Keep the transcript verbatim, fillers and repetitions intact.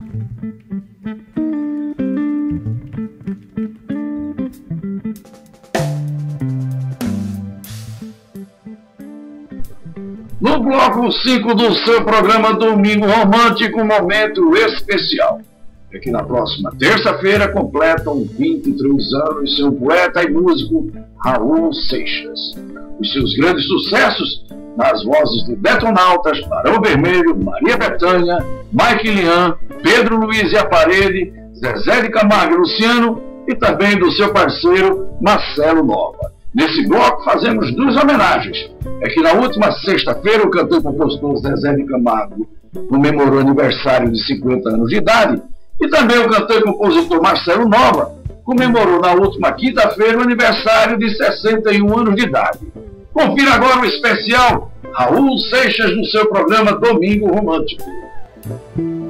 No bloco cinco do seu programa Domingo Romântico, momento especial. É que na próxima terça-feira completam vinte e três anos seu poeta e músico Raul Seixas. Os seus grandes sucessos nas vozes de Detonautas, Barão Vermelho, Maria Bethânia, Mike Lian, Pedro Luiz e a Parede, Zezé de Camargo e Luciano e também do seu parceiro Marcelo Nova. Nesse bloco fazemos duas homenagens. É que na última sexta-feira o cantor e compositor Zezé de Camargo comemorou aniversário de cinquenta anos de idade e também o cantor e compositor Marcelo Nova comemorou na última quinta-feira o aniversário de sessenta e um anos de idade. Confira agora o especial Raul Seixas no seu programa Domingo Romântico.